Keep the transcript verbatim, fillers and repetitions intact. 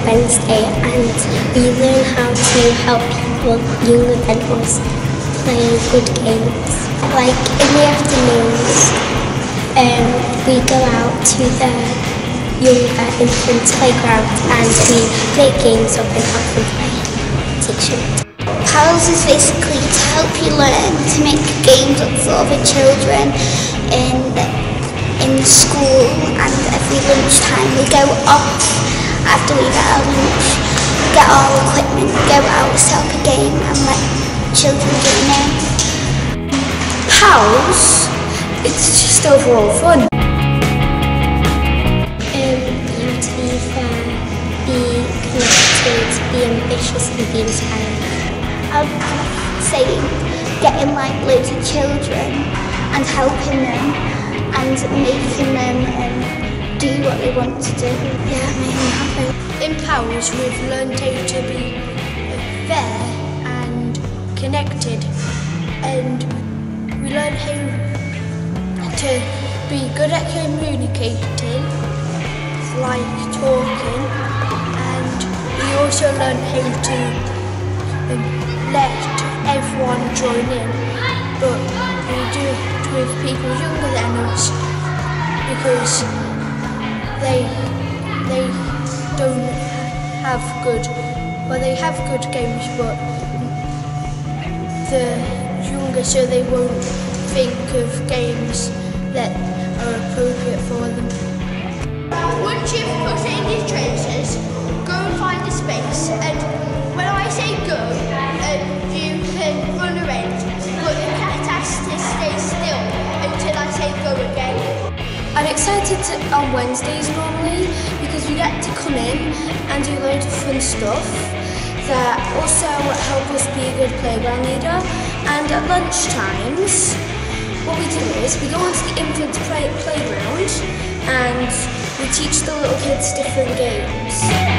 Wednesday, and we learn how to help people younger than us play good games. Like in the afternoons, um, we go out to the younger infants playground and we play games up and help them play. Teach them. PALS is basically to help you learn to make games up for other children in in school, and every lunchtime we go off after we get our lunch, get our equipment, go out, set up a game and let children join in. PALS, it's just overall fun. Be ambitious and be inspired. I'm saying getting like loads of children and helping them and making them um, do what they want to do. Yeah, make them happen. In PALS we've learned how to be fair and connected, and we learn how to be good at communicating, like talking. We also learn how to um, let everyone join in, but we do it with people younger than us because they they don't have good, well they have good games, but the younger, so they won't think of games that are appropriate for them. Once you've put it in your traces, go and find a space, and when I say go, um, you can run around, but the cat has to stay still until I say go again. I'm excited to, on Wednesdays normally because we get to come in and do loads of fun stuff that also help us be a good playground leader. And at lunch times, what we do is we go onto the infant play playground and we teach the little kids different games.